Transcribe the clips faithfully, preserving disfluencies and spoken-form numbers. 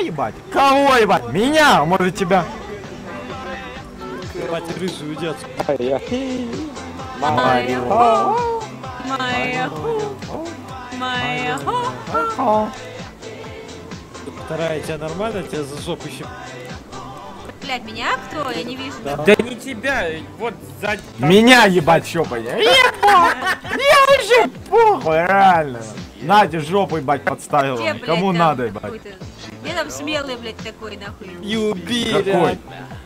ебать? Кого ебать? Меня, а может тебя? Ебать, рыжий уйдет. Марио. Марио. Вторая, тебя нормально? Тебя за жопу еще. Блять, меня кто? Я не вижу. Да. Да не тебя, вот сзади. Меня ебать щёпай. Ебать! Я вообще похуй, реально. Надя жопу ебать подставила. Где, блядь, Кому там надо ебать? какой-то- Где там смелый, блядь, такой, нахуй? Юбиля. Какой?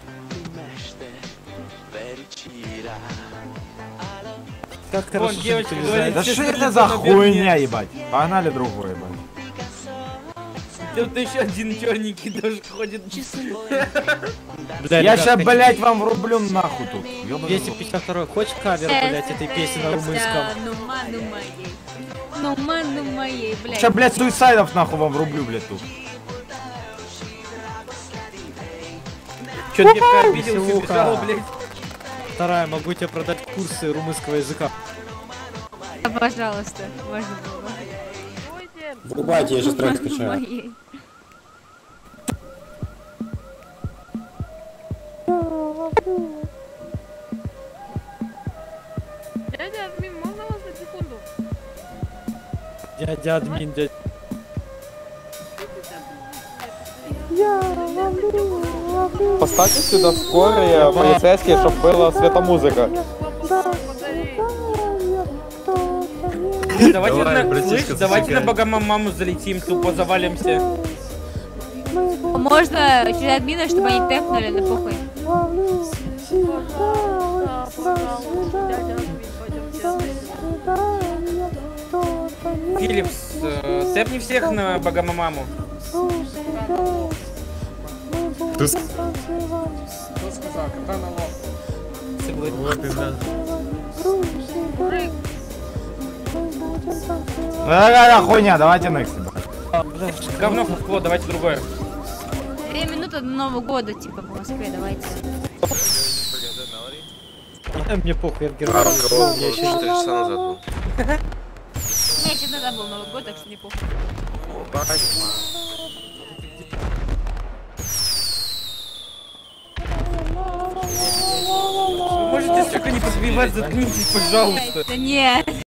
Как Вон хорошо, девочка что ты говорит, не Да все что смотрят это за на бедные. хуйня ебать? Погнали другой ебать. Тут еще один черненький тоже ходит. Бля, Я ребят, ща, хотите- блять, вам врублю нахуй тут. Ёбаный двести рот. пятьдесят два. Хочешь кавер, блять, этой песни на румынском? Ну ману моей. Ну ману моей, блядь. Ща, блять, суицидов нахуй вам врублю, блять, тут. Че, девка обиделся, Веселуха. убежала, блядь. Вторая, могу тебе продать курсы румынского языка. Пожалуйста, можно было. Врубайте, я же трек скачаю. Моей. Дядя админ, можно вас на секунду? Дядя админ, дядя. Поставьте сюда скорые полицейские, щоб була світомузика. Давайте на, слышь, давайте на богомаму залетим, тупо завалимся. Можно через админа, чтобы они тэпнули, на похуй. Филипс, э, тэпни всех на богомаму. Кто сказал? Когда на лоб? Вот и да. Да-да-да, хуйня, давайте next, ебать. Говно фуфло, давайте другое. Две минуты до Нового года, типа, по Москве, давайте. А, мне похуй, я в А, Германии. разговор Мне был еще четыре часа назад был. Я честно тогда был Новый год, так что не похуй. Вы можете, сука, не подбивать, заткнитесь, пожалуйста. Да нет.